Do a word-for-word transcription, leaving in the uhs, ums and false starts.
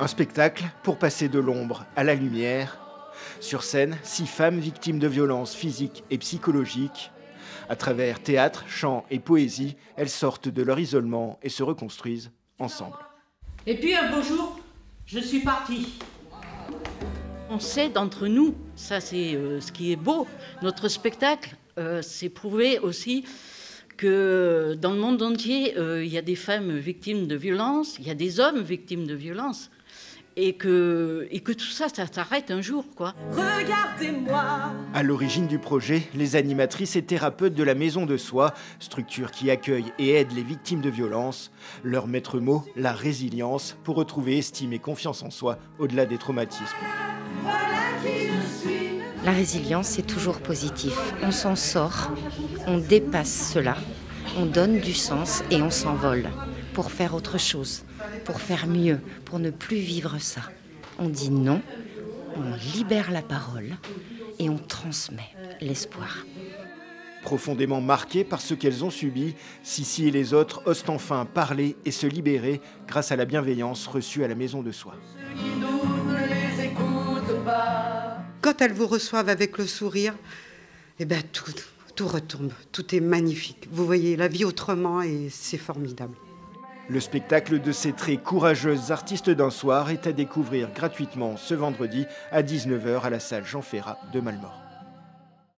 Un spectacle pour passer de l'ombre à la lumière. Sur scène, six femmes victimes de violences physiques et psychologiques. À travers théâtre, chant et poésie, elles sortent de leur isolement et se reconstruisent ensemble. Et puis un beau jour, je suis partie. On sait d'entre nous, ça c'est euh, ce qui est beau, notre spectacle, euh, c'est prouver aussi que dans le monde entier, euh, il y a des femmes victimes de violences, il y a des hommes victimes de violences, et que, et que tout ça, ça s'arrête un jour, quoi. Regardez-moi. À l'origine du projet, les animatrices et thérapeutes de la Maison de Soi, structure qui accueille et aide les victimes de violences, leur maître mot, la résilience, pour retrouver estime et confiance en soi au-delà des traumatismes. La résilience, c'est toujours positif. On s'en sort, on dépasse cela, on donne du sens et on s'envole pour faire autre chose, pour faire mieux, pour ne plus vivre ça. On dit non, on libère la parole et on transmet l'espoir. Profondément marquées par ce qu'elles ont subi, Sissi et les autres osent enfin parler et se libérer grâce à la bienveillance reçue à la Maison de Soi. Quand elles vous reçoivent avec le sourire, eh ben tout, tout retombe, tout est magnifique. Vous voyez la vie autrement et c'est formidable. Le spectacle de ces très courageuses artistes d'un soir est à découvrir gratuitement ce vendredi à dix-neuf heures à la salle Jean Ferrat de Malmort.